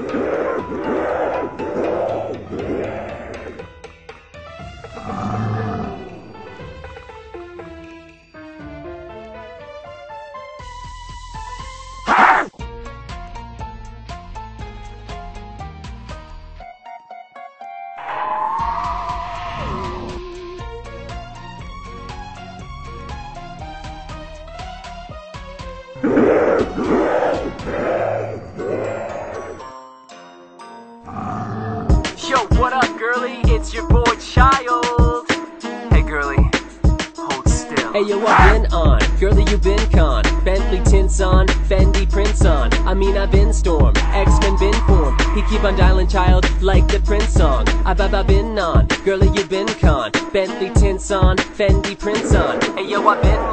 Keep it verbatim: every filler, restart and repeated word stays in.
Yo, what up, girly? It's your boy, Child. Hey, girly, hold still. Hey, yo, I've been on, girlie, you been con. Bentley tints on, Fendi prints on. I mean, I've been storm, X-Men been formed. He keep on dialing, child, like the Prince song. I've, I've, I've been on, girlie, you been con. Bentley tints on, Fendi prints on. Hey, yo, I've been